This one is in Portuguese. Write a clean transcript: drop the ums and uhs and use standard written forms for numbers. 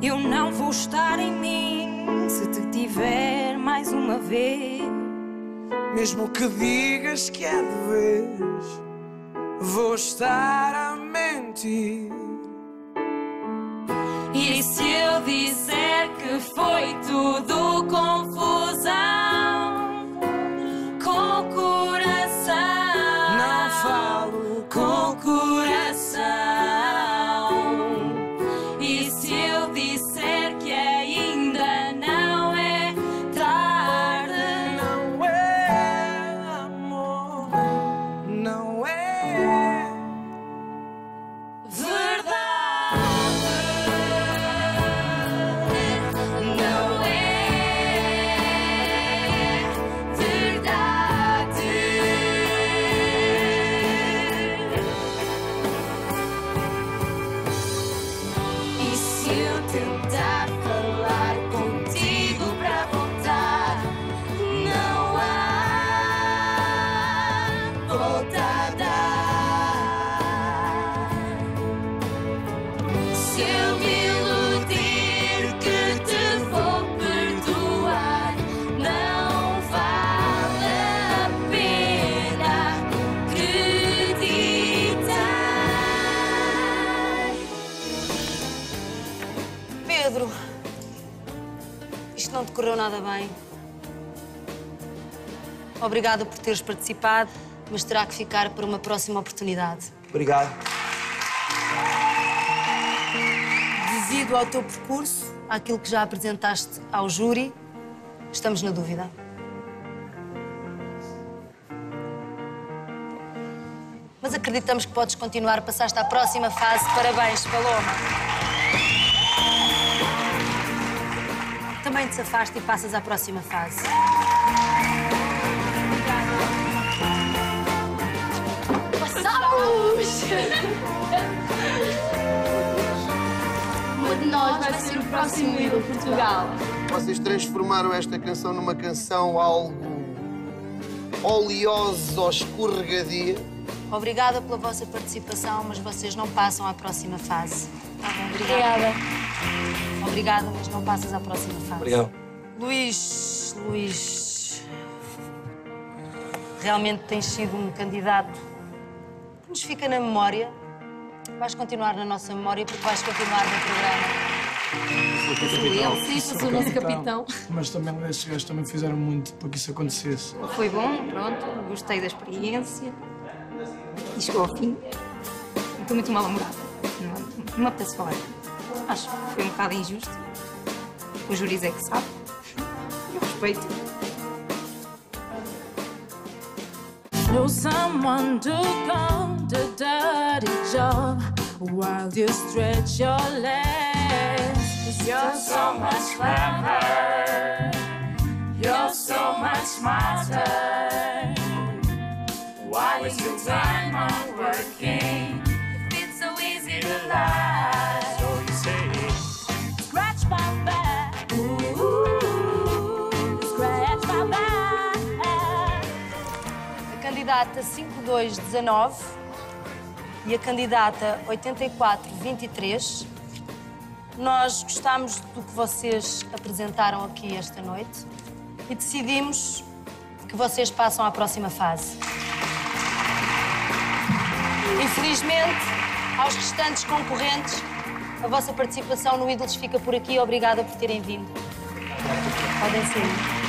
Eu não vou estar em mim se te tiver mais uma vez. Mesmo que digas que é de vez, vou estar a mentir. E se eu disser que foi tudo confusão, com o coração, não falo com o coração. E se eu disser que ainda não é tarde, não é amor, não é verdade, não é verdade. E se eu tentar falar contigo para voltar, não há volta a dar. Se eu me iludir que te vou perdoar, não vale a pena acreditar. Pedro, isto não decorreu nada bem. Obrigada por teres participado, mas terá que ficar para uma próxima oportunidade. Obrigado. Devido ao teu percurso, àquilo que já apresentaste ao júri, estamos na dúvida. Mas acreditamos que podes continuar, passaste à próxima fase. Parabéns, Paloma. Também te safaste e passas à próxima fase. Passamos! Uma de nós vai ser o próximo ídolo Portugal. Vocês transformaram esta canção numa canção algo oleosa ou escorregadia. Obrigada pela vossa participação, mas vocês não passam à próxima fase. Tá bom, Obrigada. Obrigada, mas não passas à próxima fase. Obrigado. Luís, realmente tens sido um candidato que nos fica na memória. Vais continuar na nossa memória porque vais continuar no programa. Ele sim, fosse o nosso capitão. Mas também estes gajos também fizeram muito para que isso acontecesse. Foi bom, pronto, gostei da experiência. E chegou ao fim. Estou muito mal-humorada. Não me apetece falar. Acho que foi um bocado injusto. O juiz é que sabe. Eu respeito. Know someone to come the dirty job while you stretch your legs. You're so much clever. You're so much smarter. Why waste your time on working if it's so easy to lie? So you say, scratch my back. Ooh, scratch my back. A candidata 5219 e a candidata 8423, nós gostámos do que vocês apresentaram aqui esta noite e decidimos que vocês passam à próxima fase. Infelizmente, aos restantes concorrentes, a vossa participação no Ídolos fica por aqui. Obrigada por terem vindo. Podem sair.